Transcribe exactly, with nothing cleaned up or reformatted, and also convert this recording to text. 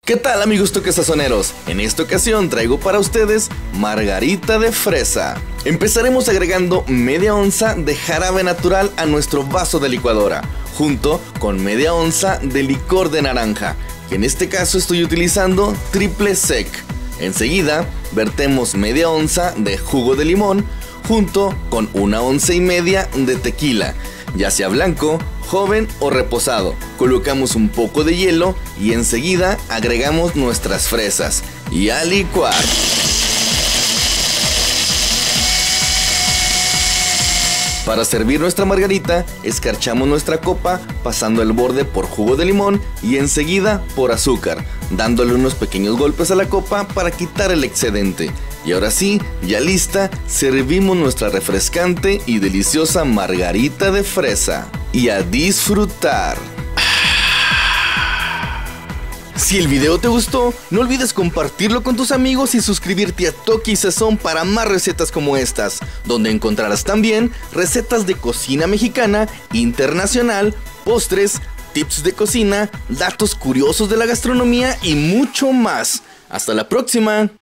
¿Qué tal, amigos toquesazoneros? En esta ocasión traigo para ustedes margarita de fresa. Empezaremos agregando media onza de jarabe natural a nuestro vaso de licuadora, junto con media onza de licor de naranja, que en este caso estoy utilizando triple sec. Enseguida vertemos media onza de jugo de limón, junto con una onza y media de tequila, ya sea blanco, joven o reposado. Colocamos un poco de hielo y enseguida agregamos nuestras fresas y a licuar. Para servir nuestra margarita, escarchamos nuestra copa pasando el borde por jugo de limón y enseguida por azúcar, dándole unos pequeños golpes a la copa para quitar el excedente. Y ahora sí, ya lista, servimos nuestra refrescante y deliciosa margarita de fresa. Y a disfrutar. Si el video te gustó, no olvides compartirlo con tus amigos y suscribirte a Toque y Sazón para más recetas como estas, donde encontrarás también recetas de cocina mexicana, internacional, postres, tips de cocina, datos curiosos de la gastronomía y mucho más. ¡Hasta la próxima!